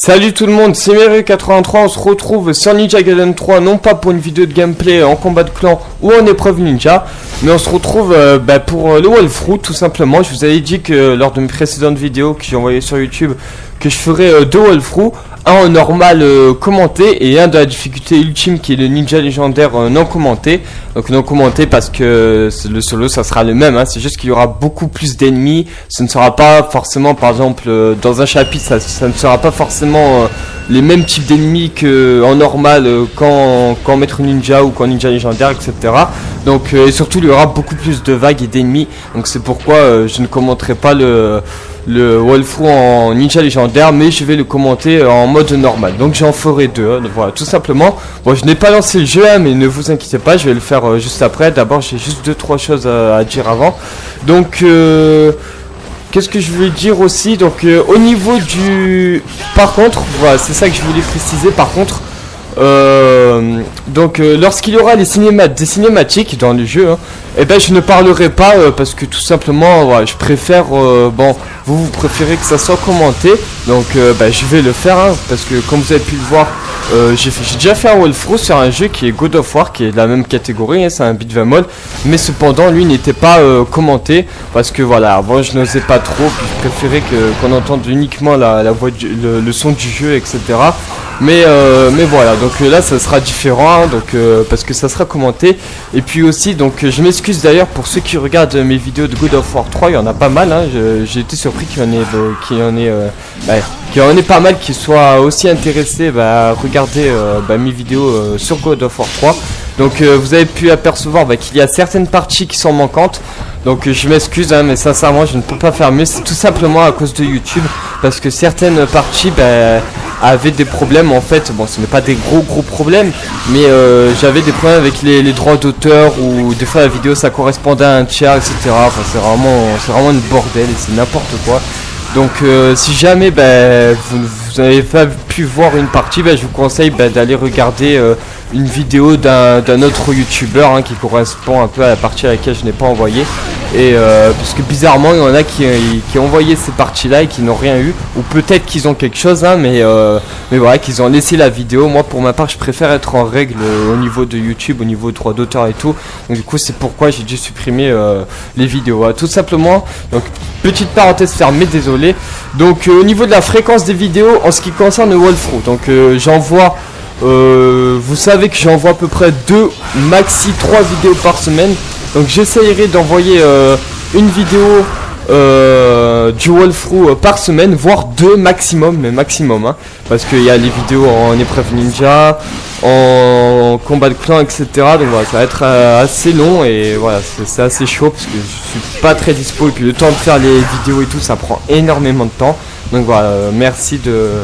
Salut tout le monde, c'est Meru83, on se retrouve sur Ninja Gaiden 3, non pas pour une vidéo de gameplay en combat de clan ou en épreuve ninja, mais on se retrouve pour le Walkthrough tout simplement. Je vous avais dit que lors de mes précédentes vidéos que j'ai envoyées sur YouTube, que je ferais deux Walkthroughs, un en normal commenté et un de la difficulté ultime qui est le ninja légendaire non commenté. Donc non commenté parce que le solo ça sera le même, hein. C'est juste qu'il y aura beaucoup plus d'ennemis. Ce ne sera pas forcément, par exemple dans un chapitre, ça ne sera pas forcément les mêmes types d'ennemis qu'en normal qu'en maître ninja ou qu'en ninja légendaire, etc. Donc et surtout il y aura beaucoup plus de vagues et d'ennemis. Donc c'est pourquoi je ne commenterai pas le Walkthrough en ninja légendaire, mais je vais le commenter en mode normal. Donc j'en ferai deux, hein, voilà, tout simplement. Bon, je n'ai pas lancé le jeu, hein, mais ne vous inquiétez pas, je vais le faire juste après. D'abord, j'ai juste 2-3 choses à dire avant. Donc, qu'est-ce que je voulais dire aussi? Donc, au niveau du... Par contre, voilà, c'est ça que je voulais préciser, par contre. Lorsqu'il y aura des cinématiques dans le jeu, hein, eh ben je ne parlerai pas parce que tout simplement, voilà, je préfère, vous préférez que ça soit commenté, donc je vais le faire, hein, parce que comme vous avez pu le voir, j'ai déjà fait un Walkthrough sur un jeu qui est God of War, qui est de la même catégorie, hein, c'est un beat'em all, mais cependant lui n'était pas commenté parce que voilà, avant je n'osais pas trop, puis je préférais qu'on entende uniquement la voix le son du jeu, etc. Mais voilà, donc là ça sera différent, hein, donc parce que ça sera commenté. Et puis aussi, donc je m'excuse d'ailleurs pour ceux qui regardent mes vidéos de God of War 3, il y en a pas mal, hein, j'ai été surpris qu'il y en ait pas mal qui soient aussi intéressés à regarder mes vidéos sur God of War 3. Donc vous avez pu apercevoir qu'il y a certaines parties qui sont manquantes. Donc je m'excuse, hein, mais sincèrement je ne peux pas faire mieux. C'est tout simplement à cause de YouTube, parce que certaines parties avaient des problèmes en fait. Bon, ce n'est pas des gros problèmes, mais j'avais des problèmes avec les droits d'auteur, ou des fois la vidéo ça correspondait à un tiers, etc. Enfin c'est vraiment une bordel et c'est n'importe quoi. Donc si jamais vous n'avez pas pu voir une partie, je vous conseille d'aller regarder une vidéo d'un autre youtubeur, hein, qui correspond un peu à la partie à laquelle je n'ai pas envoyé. Et parce que bizarrement il y en a qui ont envoyé ces parties là et qui n'ont rien eu, ou peut-être qu'ils ont quelque chose, hein, mais voilà, qu'ils ont laissé la vidéo. Moi pour ma part je préfère être en règle au niveau de YouTube, au niveau droit d'auteur et tout. Donc du coup c'est pourquoi j'ai dû supprimer les vidéos, hein, tout simplement. Donc petite parenthèse fermée, désolé. Donc au niveau de la fréquence des vidéos en ce qui concerne le Walkthrough, donc j'envoie vous savez que j'envoie à peu près 2 maxi 3 vidéos par semaine. Donc j'essayerai d'envoyer une vidéo du Walkthrough par semaine, voire 2 maximum, mais maximum, hein, parce qu'il y a les vidéos en épreuve ninja, en combat de clan, etc. Donc voilà, ça va être assez long et voilà, c'est assez chaud parce que je suis pas très dispo, et puis le temps de faire les vidéos et tout ça prend énormément de temps. Donc voilà, merci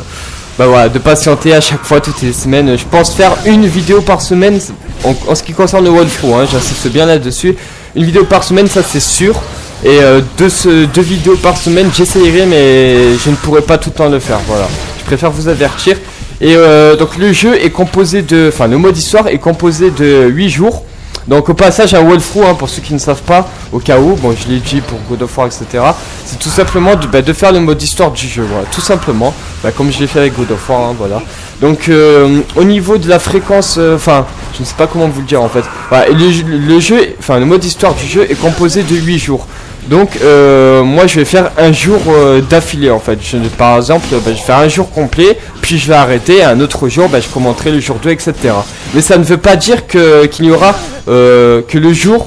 de patienter à chaque fois, toutes les semaines. Je pense faire une vidéo par semaine en ce qui concerne le Walkthrough, hein, j'insiste bien là-dessus. Une vidéo par semaine, ça c'est sûr. Et deux vidéos par semaine, j'essayerai, mais je ne pourrai pas tout le temps le faire. Voilà, je préfère vous avertir. Et donc le jeu est composé le mode histoire est composé de 8 jours. Donc au passage un Walkthrough, hein, pour ceux qui ne savent pas, au cas où, bon je l'ai dit pour God of War, etc. C'est tout simplement de faire le mode histoire du jeu, voilà, tout simplement, comme je l'ai fait avec God of War, hein, voilà. Donc au niveau de la fréquence, je ne sais pas comment vous le dire en fait, voilà, le mode histoire du jeu est composé de 8 jours. Donc moi je vais faire un jour d'affilée en fait. Par exemple, je vais faire un jour complet, puis je vais arrêter, et un autre jour je commenterai le jour 2, etc. Mais ça ne veut pas dire qu'il y aura que le jour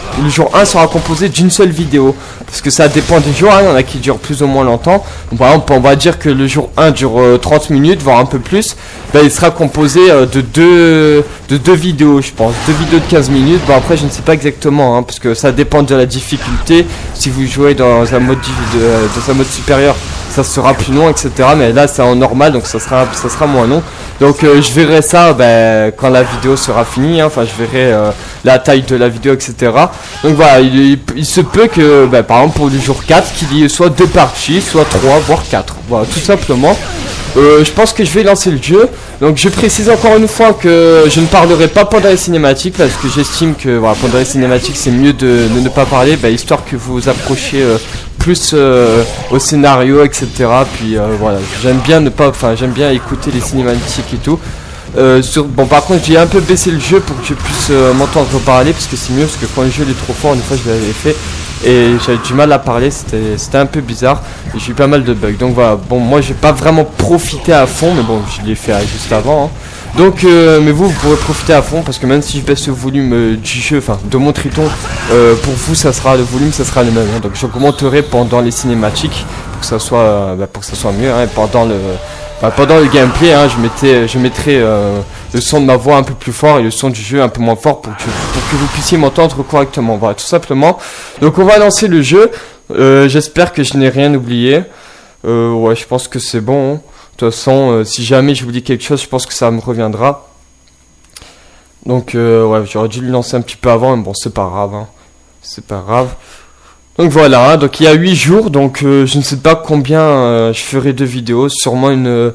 1 sera composé d'une seule vidéo, parce que ça dépend des jours, hein, il y en a qui durent plus ou moins longtemps. Donc, par exemple, on va dire que le jour 1 dure 30 minutes, voire un peu plus. Il sera composé de deux vidéos, je pense, 2 vidéos de 15 minutes. Bon après je ne sais pas exactement, hein, parce que ça dépend de la difficulté. Si vous jouez dans un mode supérieur, ça sera plus long, etc. Mais là c'est en normal, donc ça sera moins long. Donc je verrai ça quand la vidéo sera finie, hein. Je verrai la taille de la vidéo, etc. Donc voilà, il se peut que par exemple pour le jour 4 qu'il y ait soit 2 parties, soit 3, voire 4. Voilà, tout simplement. Je pense que je vais lancer le jeu. Donc je précise encore une fois que je ne parlerai pas pendant les cinématiques, parce que j'estime que pendant les cinématiques c'est mieux de ne pas parler, histoire que vous vous approchiez plus au scénario, etc. Puis voilà, j'aime bien j'aime bien écouter les cinématiques et tout. Bon, par contre, j'ai un peu baissé le jeu pour que je puisse m'entendre parler, parce que c'est mieux, parce que quand le jeu est trop fort, une fois je l'avais fait et j'avais du mal à parler, c'était un peu bizarre et j'ai eu pas mal de bugs. Donc voilà, bon, moi j'ai pas vraiment profité à fond, mais bon, je l'ai fait juste avant, hein. Donc mais vous pourrez profiter à fond, parce que même si je baisse le volume du jeu, enfin de mon Triton, pour vous ça sera le volume, ça sera le même, hein. Donc j'augmenterai pendant les cinématiques pour que ça soit mieux, hein, pendant le gameplay, hein, je mettrai le son de ma voix un peu plus fort et le son du jeu un peu moins fort pour que vous puissiez m'entendre correctement. Voilà, tout simplement. Donc on va lancer le jeu. J'espère que je n'ai rien oublié. Ouais, je pense que c'est bon, hein. De toute façon, si jamais je vous dis quelque chose, je pense que ça me reviendra. Donc ouais, j'aurais dû le lancer un petit peu avant, mais bon, c'est pas grave, hein. C'est pas grave. Donc voilà, hein, donc il y a 8 jours, donc je ne sais pas combien je ferai de vidéos, sûrement on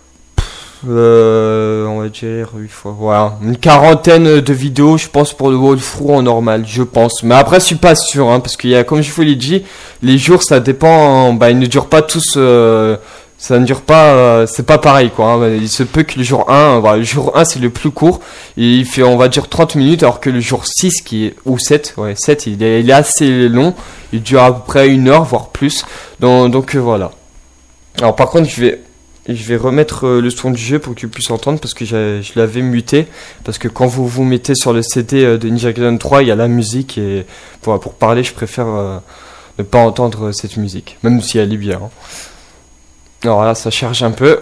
va dire 8 fois, voilà, une quarantaine de vidéos, je pense, pour le walkthrough en normal, je pense. Mais après, je suis pas sûr, hein, parce qu'il y a, comme je vous l'ai dit, les jours, ça dépend, bah, ils ne durent pas tous, ça ne dure pas, c'est pas pareil, quoi, hein. Il se peut que le jour 1, voilà, le jour 1 c'est le plus court, et il fait, on va dire 30 minutes, alors que le jour 6, ou 7, ouais, 7, il est assez long, il dure à peu près 1 heure, voire plus, donc voilà. Alors par contre, je vais remettre le son du jeu pour que tu puisses entendre, parce que je l'avais muté, parce que quand vous mettez sur le CD de Ninja Gaiden 3, il y a la musique, et pour parler, je préfère ne pas entendre cette musique, même si elle est bien, hein. Alors là, ça charge un peu.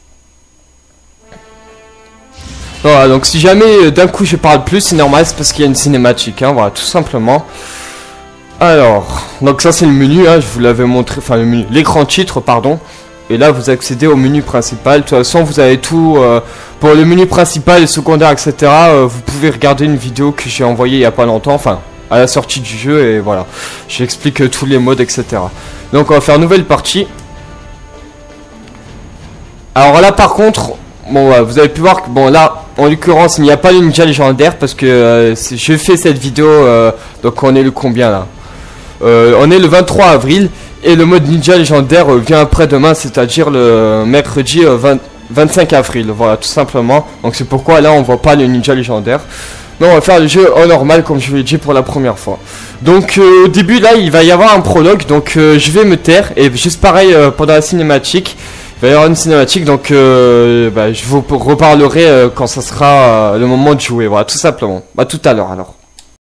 Voilà, donc si jamais d'un coup je parle plus, c'est normal, c'est parce qu'il y a une cinématique, hein, voilà, tout simplement. Alors, donc ça c'est le menu, hein, je vous l'avais montré, enfin le menu, l'écran titre, pardon. Et là vous accédez au menu principal. De toute façon vous avez tout pour le menu principal et secondaire, etc. Vous pouvez regarder une vidéo que j'ai envoyée il n'y a pas longtemps, enfin à la sortie du jeu, et voilà, j'explique tous les modes, etc. Donc on va faire nouvelle partie. Alors là par contre, bon vous avez pu voir que bon là en l'occurrence il n'y a pas de ninja légendaire, parce que je fais cette vidéo donc on est le combien là, on est le 23 avril et le mode ninja légendaire vient après-demain, c'est-à-dire le mercredi 25 avril, voilà, tout simplement. Donc c'est pourquoi là on voit pas le ninja légendaire. Non, on va faire le jeu en normal comme je vous l'ai dit pour la première fois. Donc au début là il va y avoir un prologue, donc je vais me taire, et juste pareil pendant la cinématique. Il va y avoir une cinématique, donc je vous reparlerai quand ça sera le moment de jouer, voilà, tout simplement. Bah tout à l'heure alors.